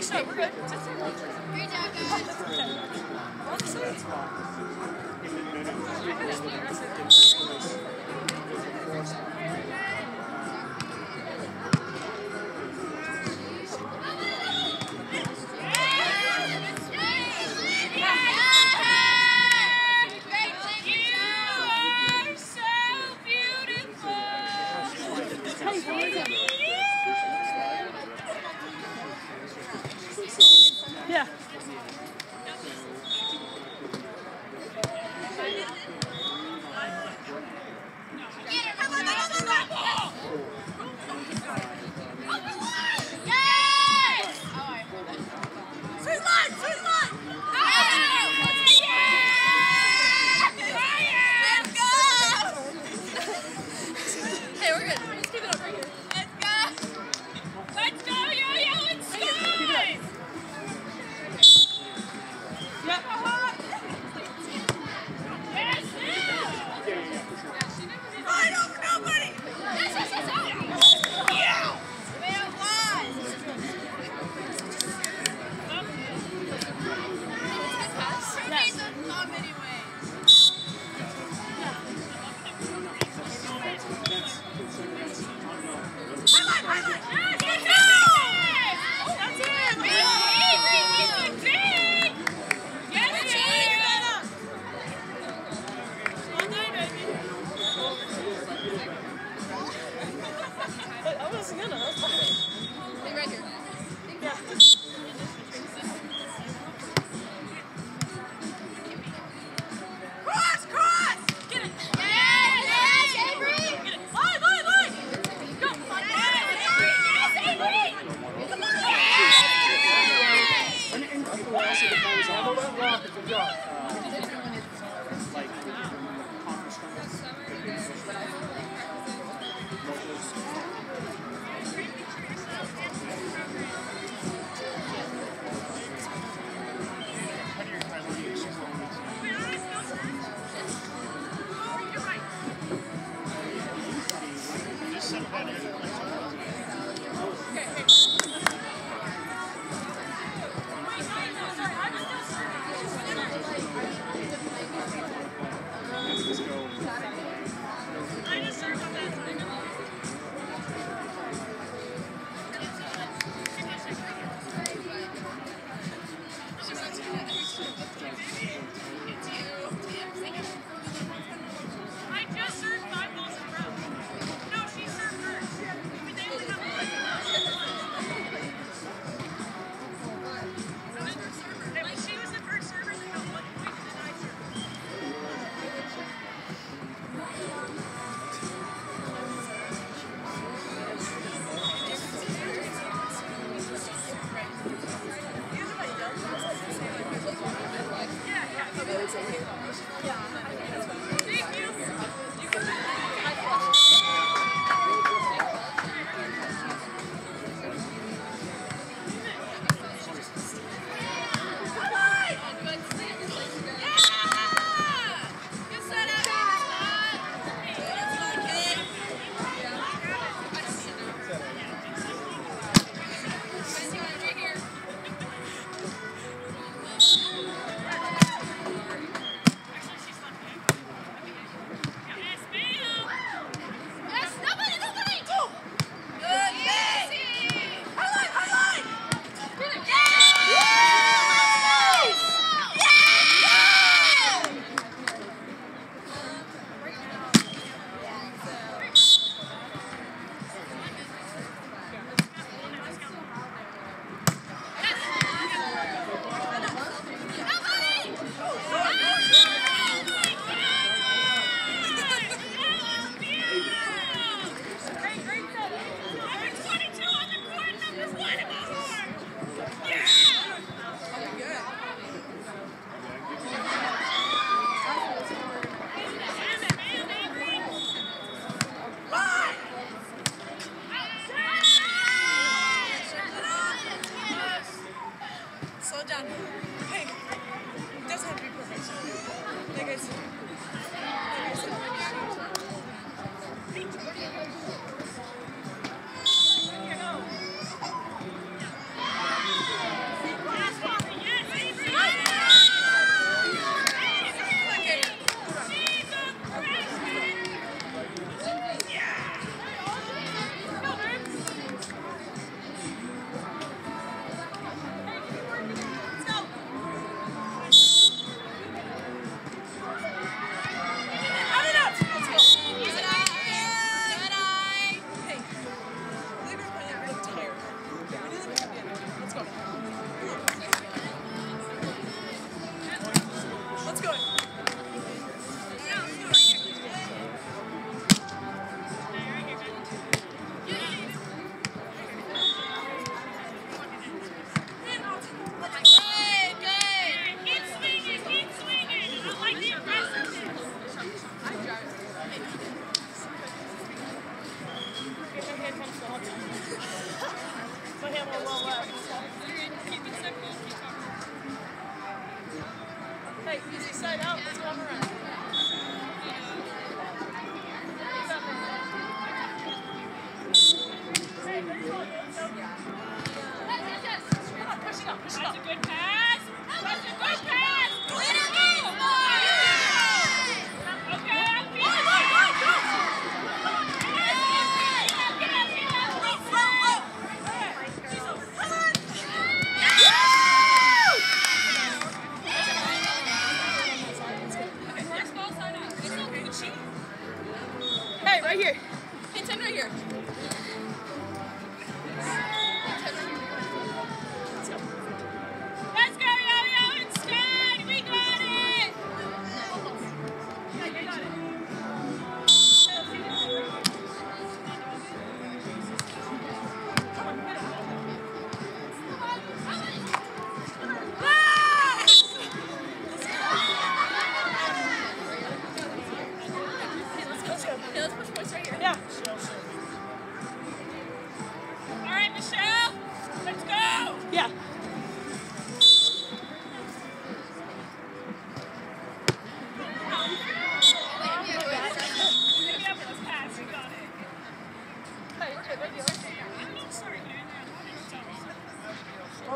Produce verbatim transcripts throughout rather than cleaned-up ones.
so we're good. Great job, Yeah.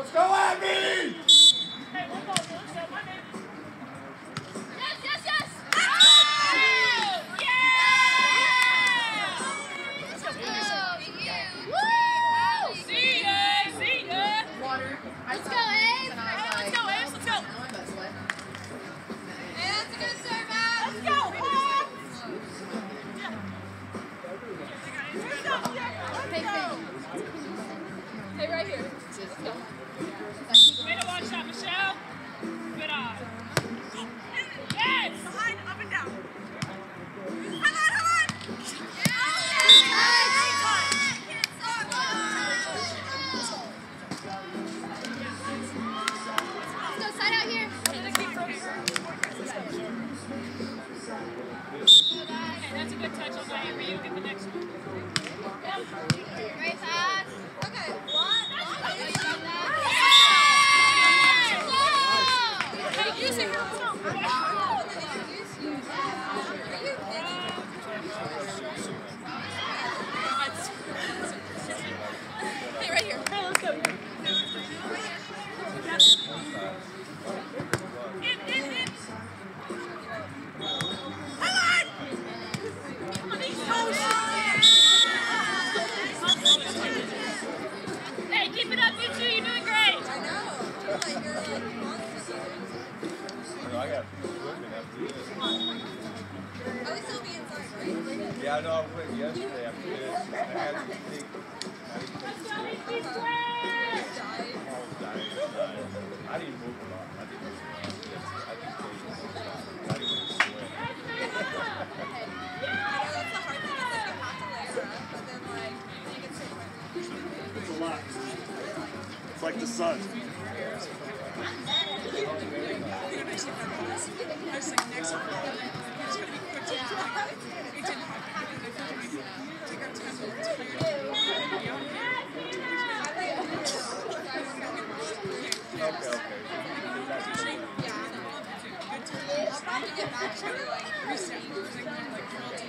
Let's go, Abby! Hey, one ball, one shot, one man. Yes, yes, yes! Oh! Yeah! Let's go, yeah! Woo! See ya! See ya! Water. Let's go, Abe! Let's go, Abe! Let's go! Hey, that's a good serve, Ab! Let's go, Paul! Hey, right here. Let's go. Way to watch that, Michelle. Good eye. Yes! Behind, up and down. Come on, come on! Let's go, side out here. Okay, that's a good touch. I'll go here for you. Get the next one. Very fast. Okay. What? Hey, use it here. Let's go. Hey, right here. Hey, let's go. In, in, in. Come on! Hey, keep it up, you two. You're doing great. I know. Like, you're like I got equipment after this. at least it'll be inside, right? Yeah, I know I went yesterday after this. I had to think. Let's go, H P square! Almost dying inside. I didn't move a lot. I didn't move a lot. I didn't take it. I didn't want to sweat. I know that's the hard thing is like you have to layer up, but then like you can say It's a lot. It's like the sun. Okay, okay. I'll probably get back to you like reset using like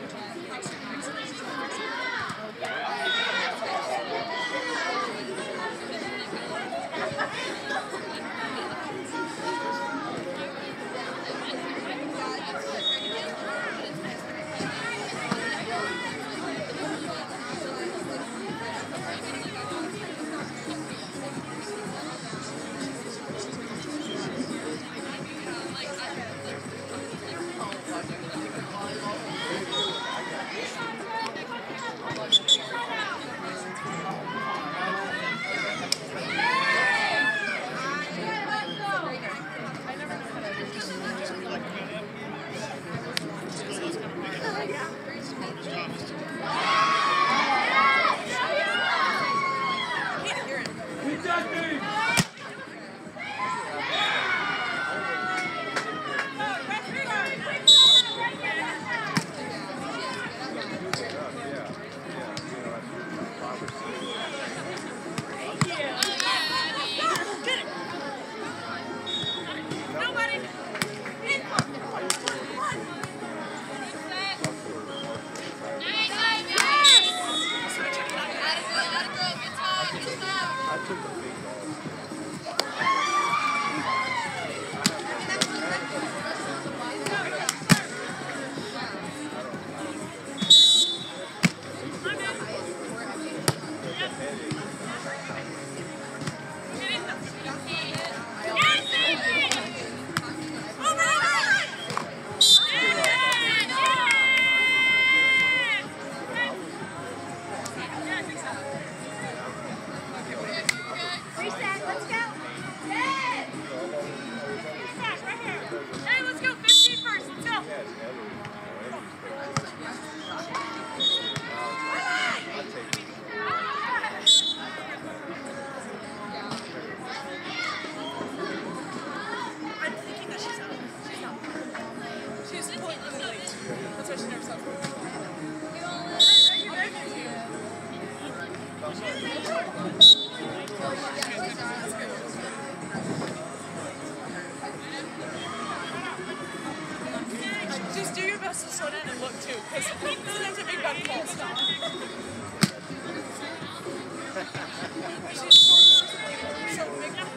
Just do your best to slow down and look too, because sometimes a big bad false stop. She's so big.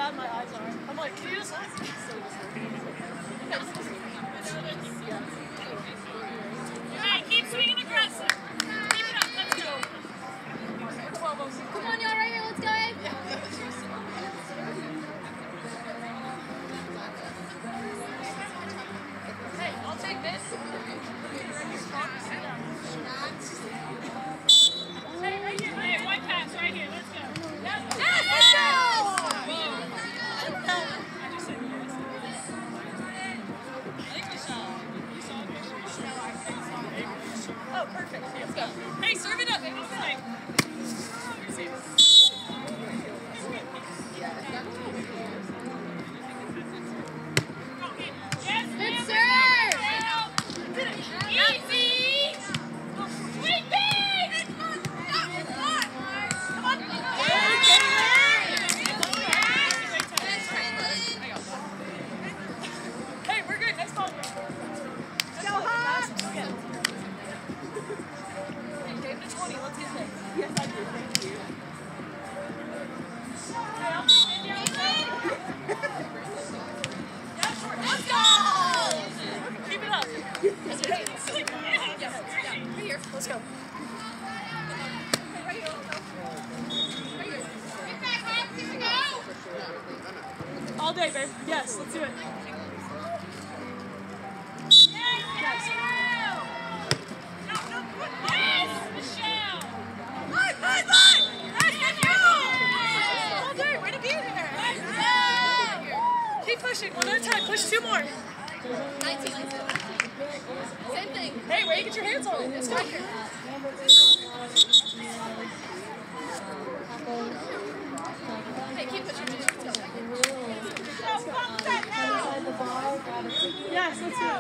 bad my eyes are. I'm like, can you just look? Alright, keep swinging aggressive. Keep it up, let's go. Come on, y'all, right here, let's go. Hey, I'll take this. Hey, right here. Hey, white pass right here. Let's go. Yes, Yes, let's go. I just said yes. I think Michelle. You saw a picture of Michelle. I think saw Avery. Oh, perfect. Let's go. Hey, serve it up. Hey, what's the name? Yes, Good ma'am. serve. Easy. Sweet big. Come on. Hey, we're good. Next ball. Let's go hard. Game to twenty. Let's get this. Yes, I do. Thank you. Let's go. Keep it up. Let's go. All day, babe. Yes, let's do it. Yes, Michelle. Line, line, line. Let's go. All day. Way to be there. Keep pushing. One at a time. Push two more. nineteen. Same thing. Hey, where you get your hands on it? Let's go. Hey, keep pushing. Let's go. Yes, let's do it.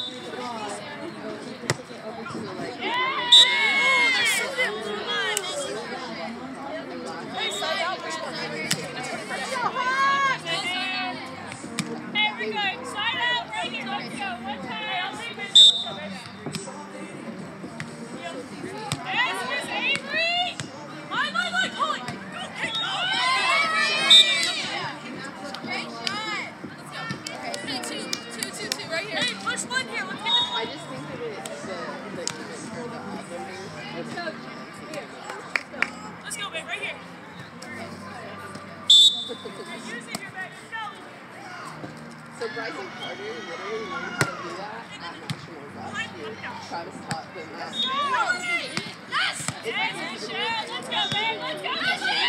Hey, side out. Let's go hard. Hey, we're good. Side out right here. Let's go. One time. I'll see you. Let's go, baby. Yes, Miss Avery. Line, line, line. Pull it. Go. Hey, go. Great shot. Let's go. Okay. Hey, two, two, two, two, right here. Hey, push one here. Let's get this I just think that it's the the even for the other. Let's go. Here. Let's go, babe. Right here. Use it here, babe. Let's go. So Bryson Carter literally learned how to do that at nationals last year. Travis taught them that. Yes! Yes, Michelle! Let's go, babe! Let's go,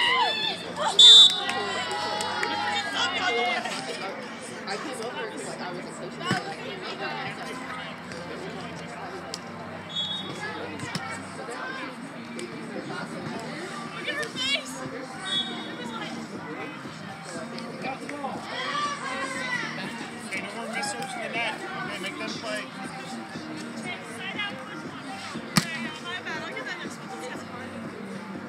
I came over because like I wasn't coaching. Look at her face! Okay, no more research in the net. Okay, make them play. Side out, push one. My bad. I'll get that next one.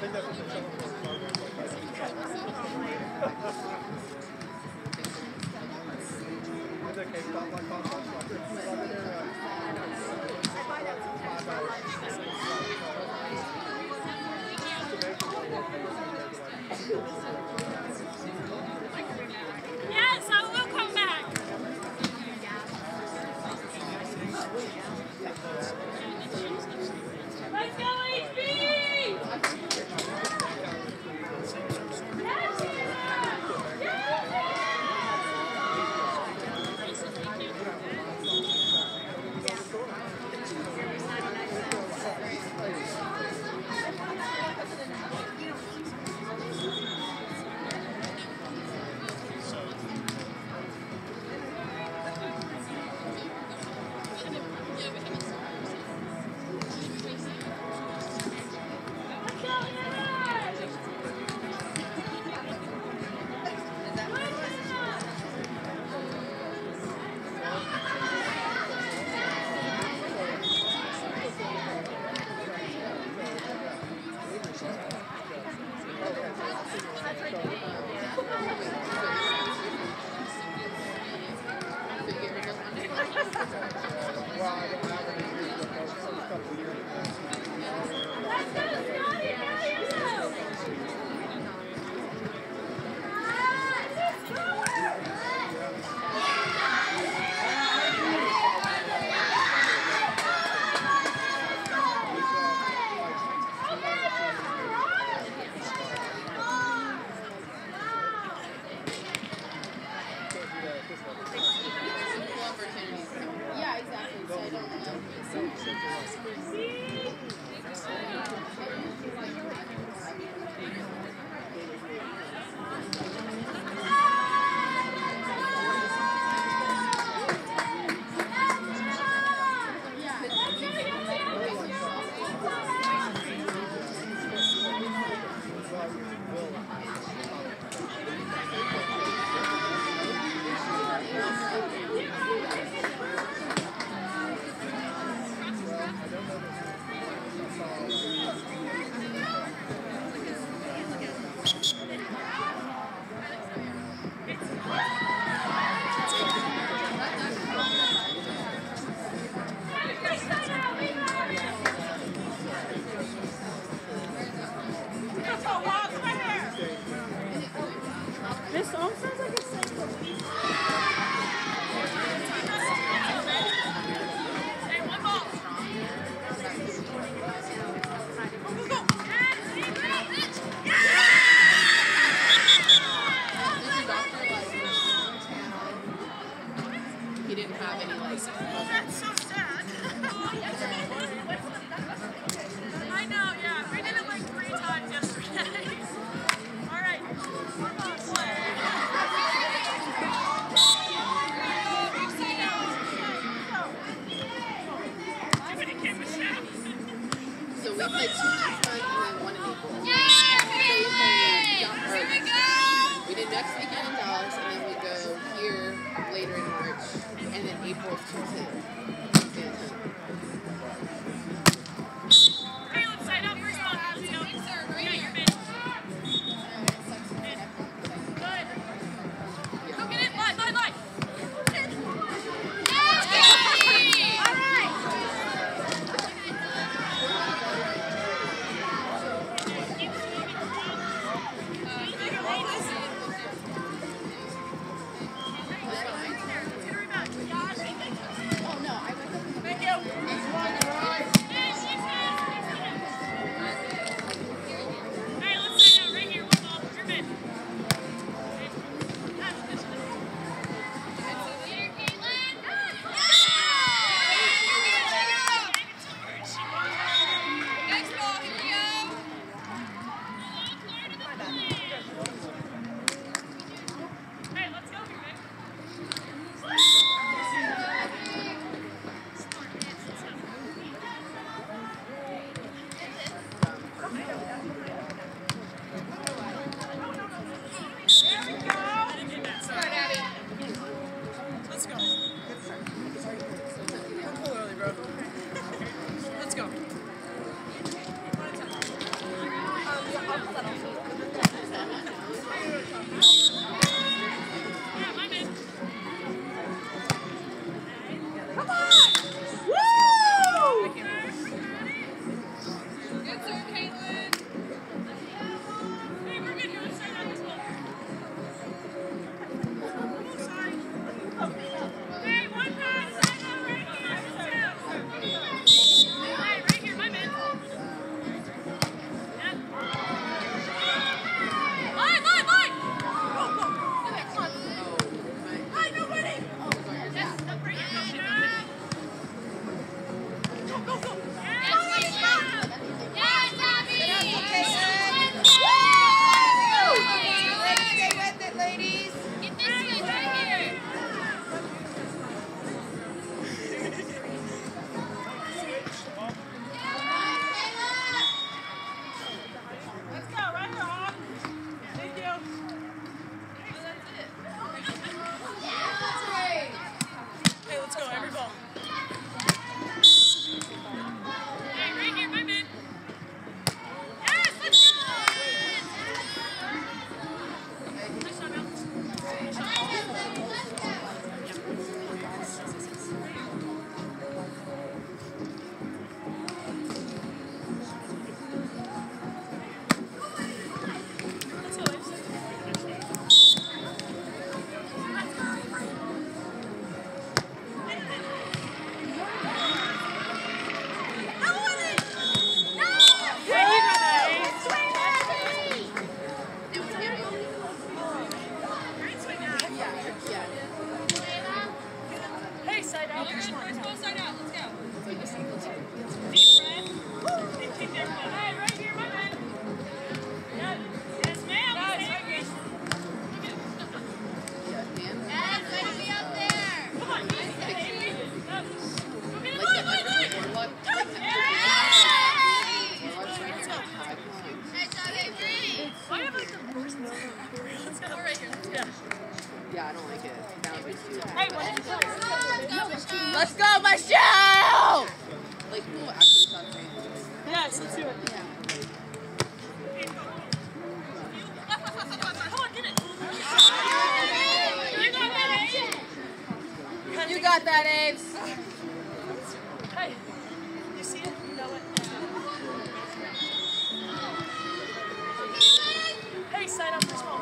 think that's what they're selling for. Is it cake stop like cost like Yes, I will come back. Let's go, H B! Yes! Yes! got that, Aves. Hey, you see it? You know it? Hey, sign up for small.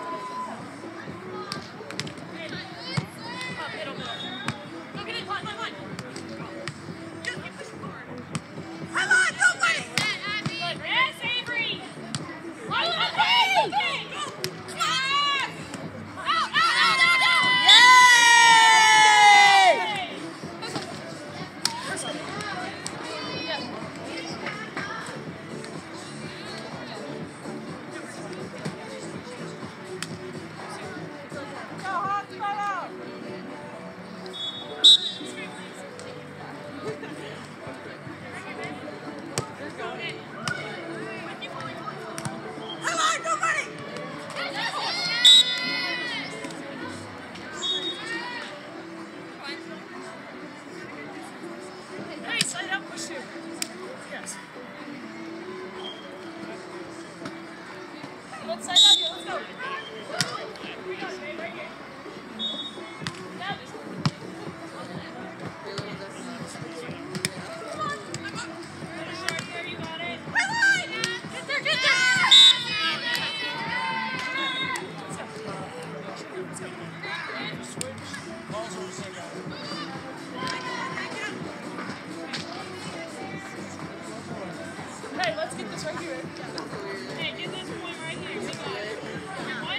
Up, middle, middle. Go get it, line, line, line. Just keep pushing forward. Come on, don't wait! Good, yes, Avery! Line, line, line, okay! Go! Come on! Out, out, out, out, out! Yay! Hey, slide out, push you. Yes. Let's slide out here, let's go. We got it, right here. Now this. Come on, I'm up. Right there, you got it. Get there, get there. Let's go. Switch. Balls over the same guy. Hey, let's get this right here. Hey, get this point right here. We got it.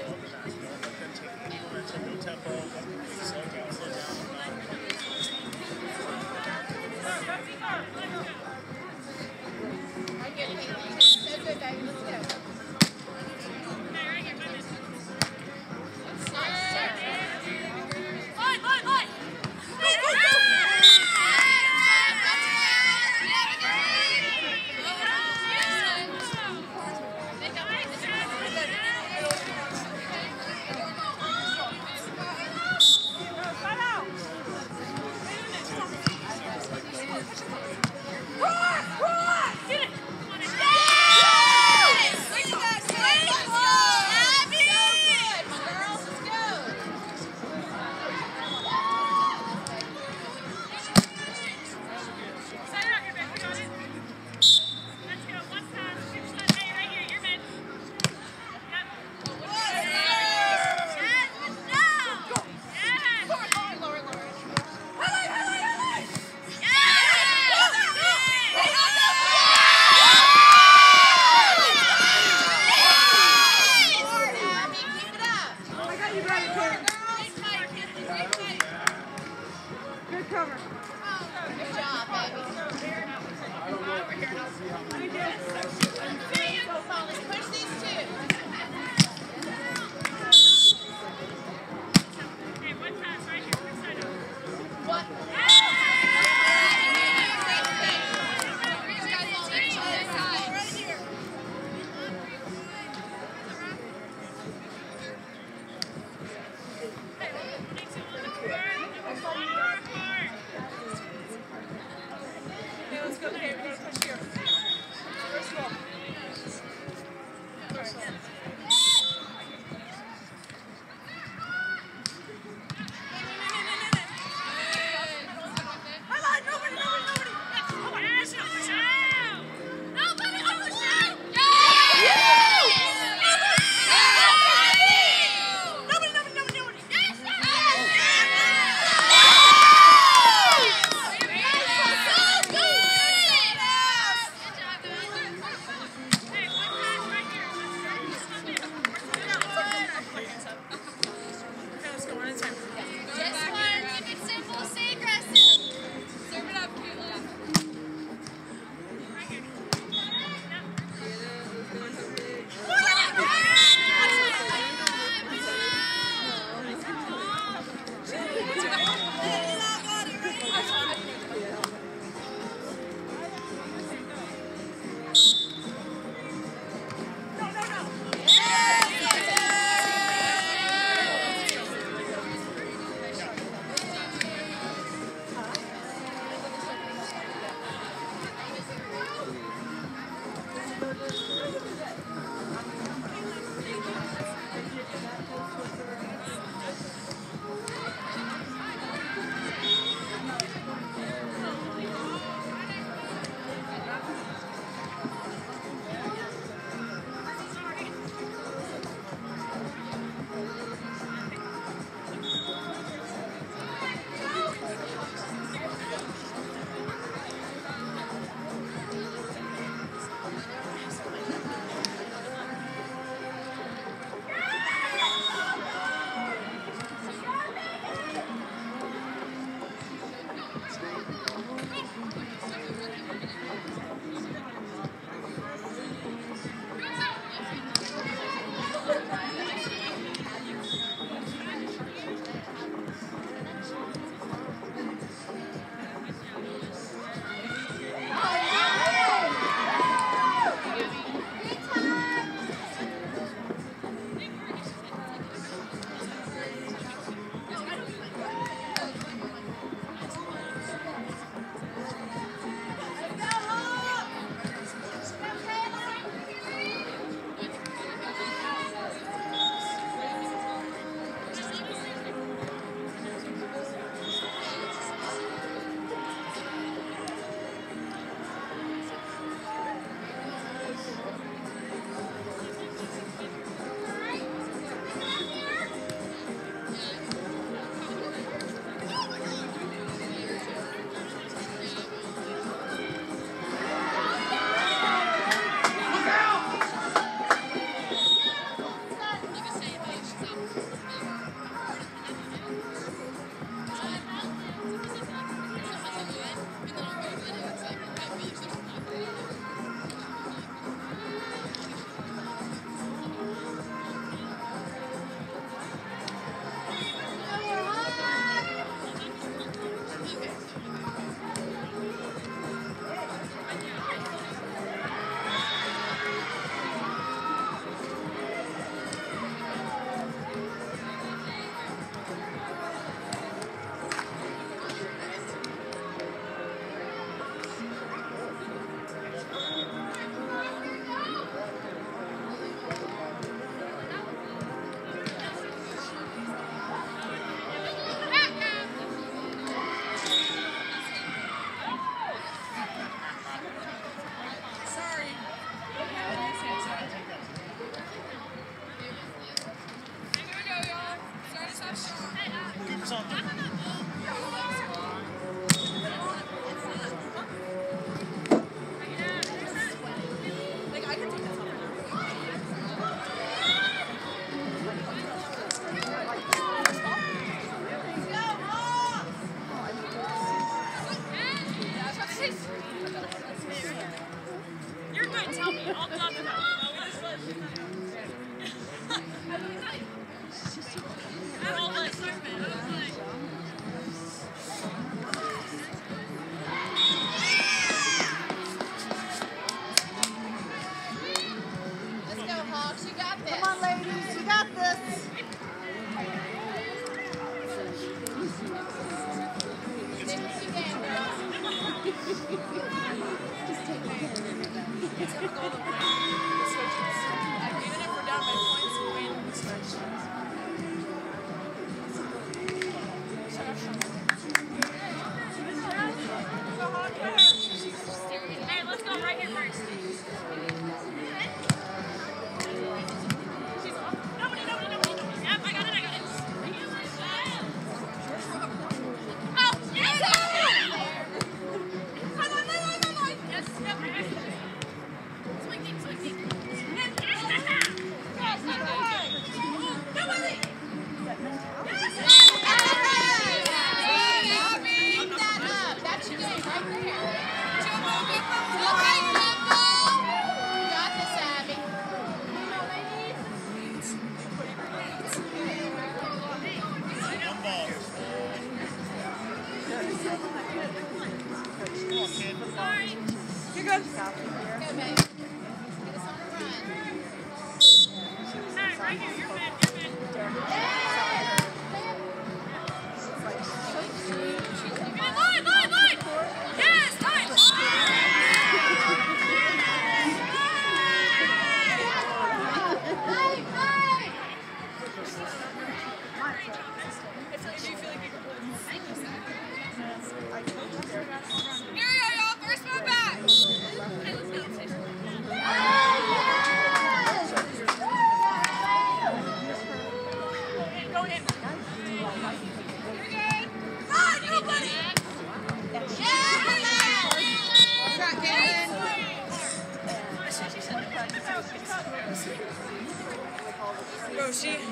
Go, go, go!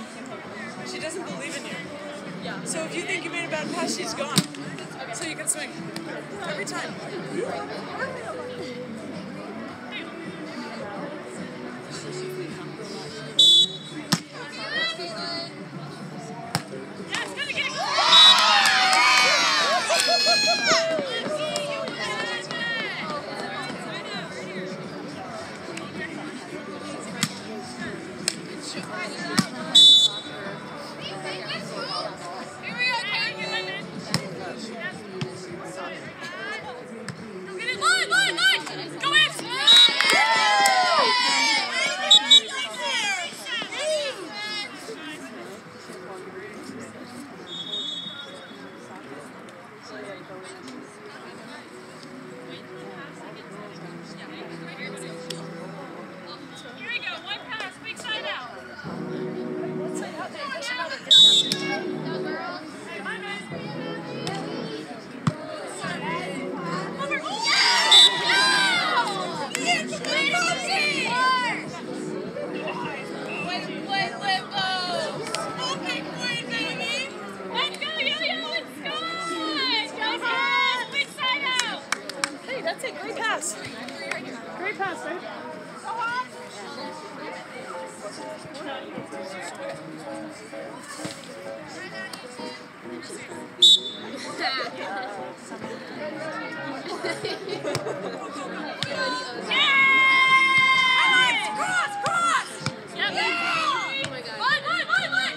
She doesn't believe in you. Yeah. So if you think you made a bad pass, she's gone. So you can swing. Every time. Yes, gonna get it. That's a great pass. Great pass, right? Cross, cross! Yep. Oh my God. Line, line, line, line!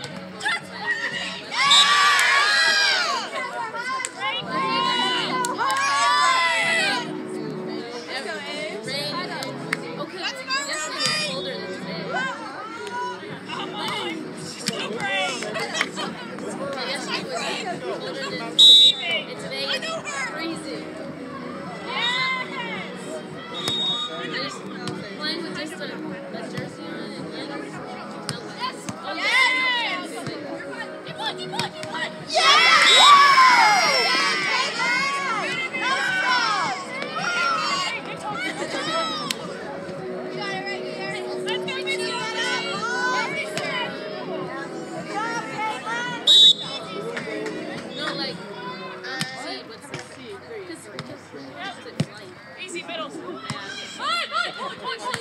Easy middle. Fine, fine, point, point, point.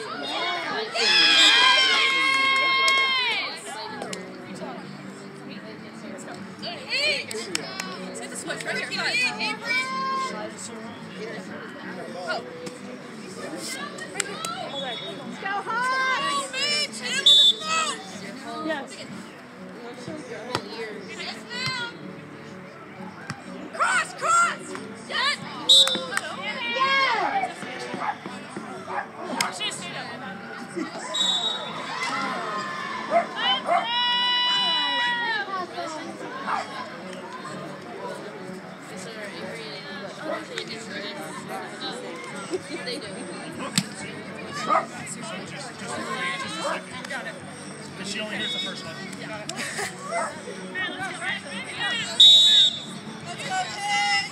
Eight. Say the switch right here. Five. Oh. Let's go high! Oh, Mitch! Hit him on the smoke! Yes. Yes, ma'am. Cross, cross! Yes! Yes! She stayed up. They do. Because she only hears the first one. Let's go, Ted!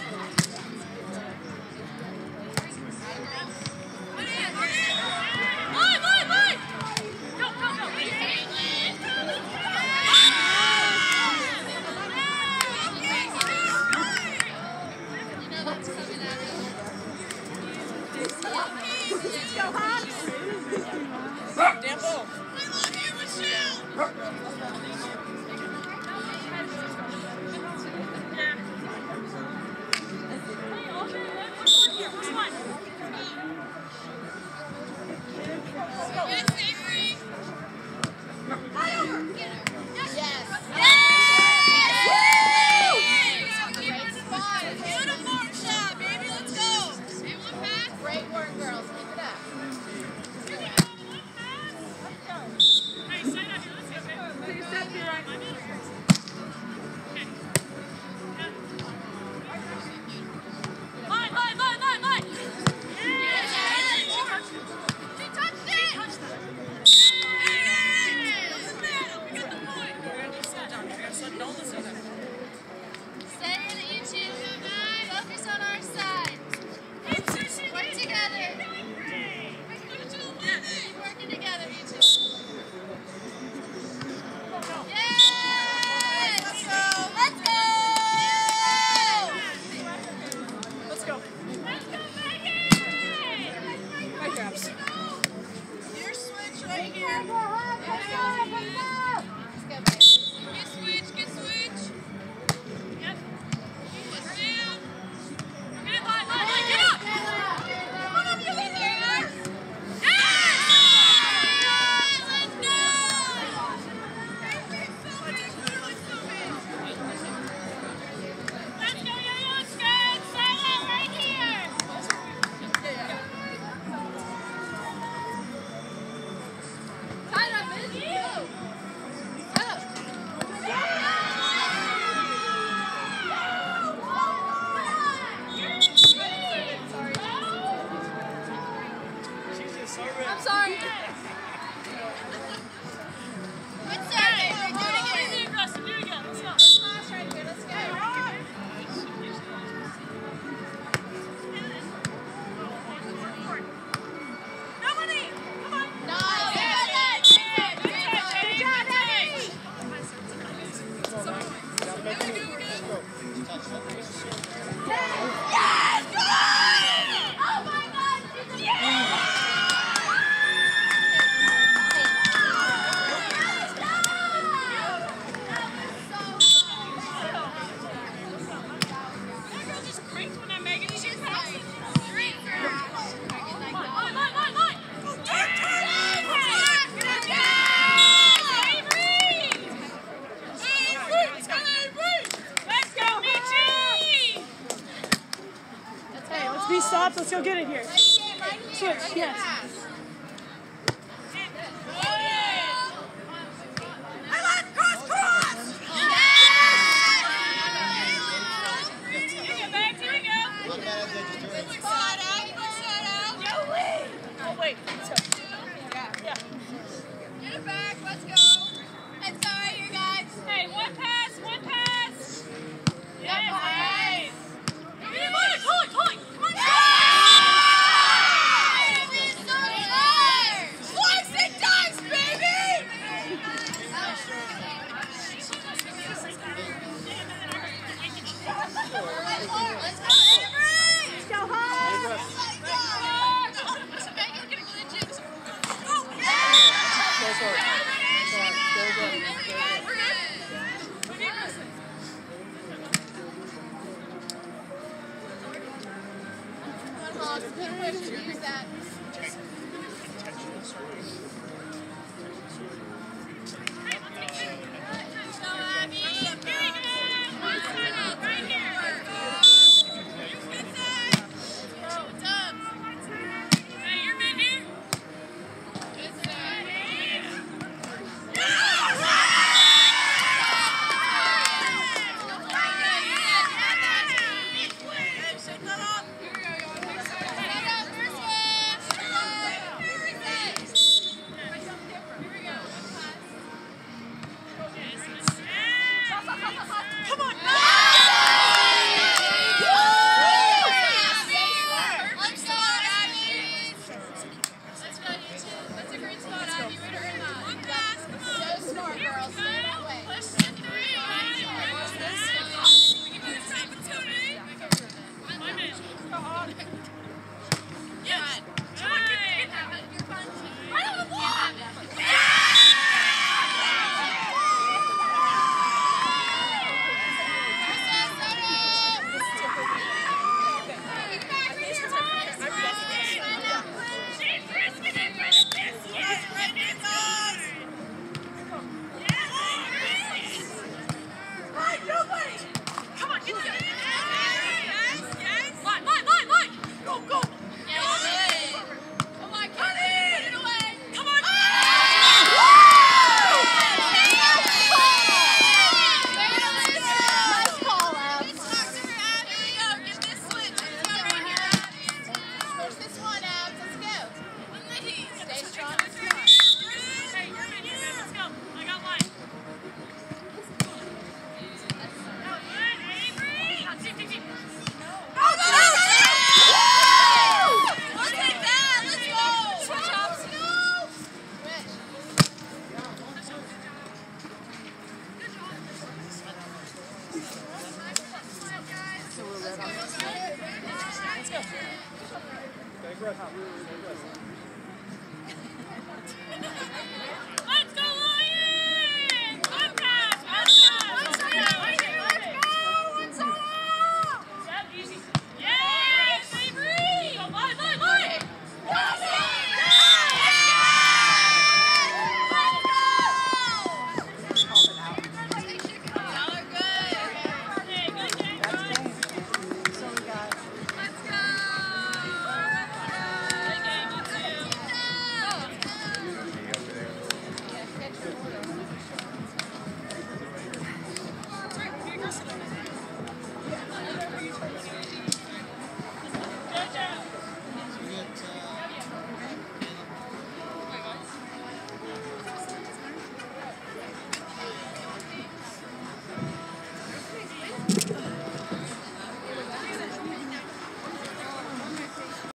Mine, mine, mine! Go, go, go! Let's go high! Damn ball. I love you, Michelle! stopped. Let's go get it here. Switch, yes. Oh, wait. So, yeah. Get it back, let's go. It's alright here, guys. Hey, one pass, one pass. Yes, nice. Come on, come on, come on. Come on. Slice and dice, baby. Let's go, Avery. Let's go, home. Use that. Stay aggressive. Stay aggressive.